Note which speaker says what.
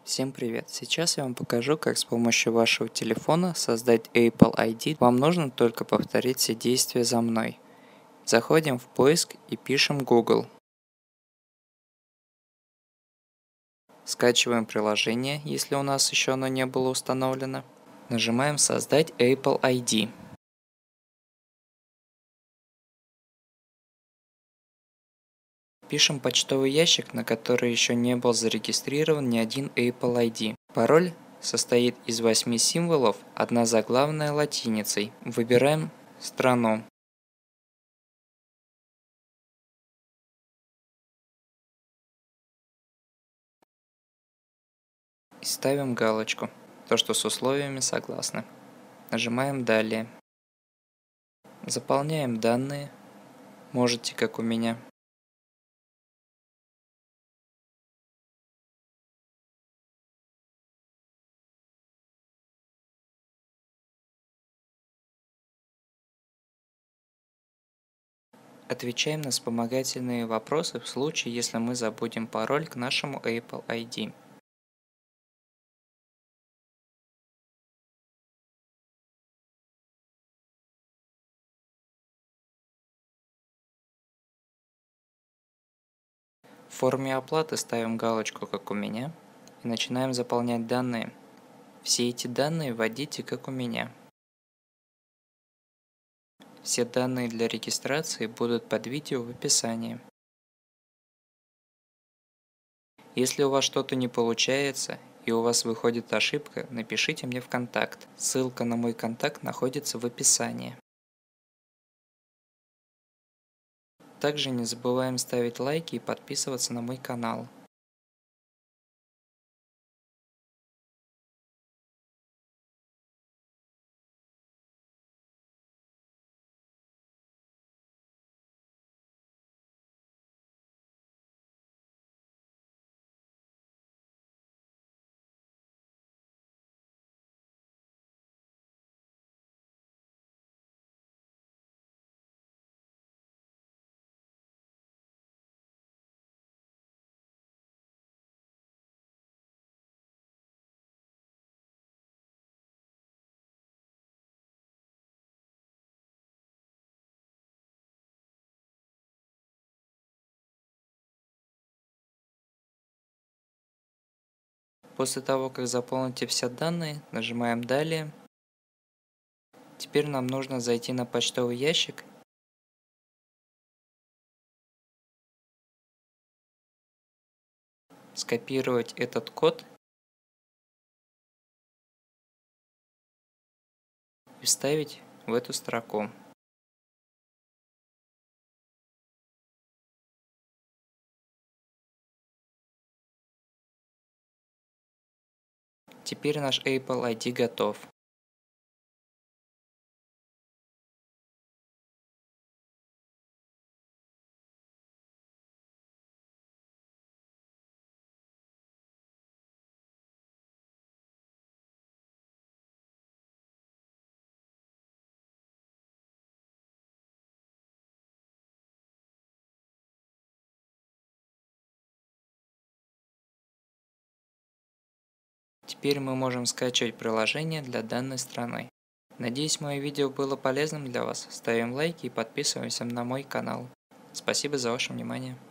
Speaker 1: Всем привет! Сейчас я вам покажу, как с помощью вашего телефона создать Apple ID. Вам нужно только повторить все действия за мной. Заходим в поиск и пишем Google. Скачиваем приложение, если у нас еще оно не было установлено. Нажимаем «Создать Apple ID». Пишем почтовый ящик, на который еще не был зарегистрирован ни один Apple ID. Пароль состоит из 8 символов, одна заглавная латиницей. Выбираем страну. И ставим галочку, то что с условиями согласны. Нажимаем «Далее». Заполняем данные, можете как у меня. Отвечаем на вспомогательные вопросы в случае, если мы забудем пароль к нашему Apple ID. В форме оплаты ставим галочку как у меня и начинаем заполнять данные. Все эти данные вводите как у меня. Все данные для регистрации будут под видео в описании. Если у вас что-то не получается и у вас выходит ошибка, напишите мне в контакт. Ссылка на мой контакт находится в описании. Также не забываем ставить лайки и подписываться на мой канал. После того, как заполните все данные, нажимаем «Далее». Теперь нам нужно зайти на почтовый ящик скопировать этот код и вставить в эту строку. Теперь наш Apple ID готов. Теперь мы можем скачивать приложение для данной страны. Надеюсь, мое видео было полезным для вас. Ставим лайки и подписываемся на мой канал. Спасибо за ваше внимание.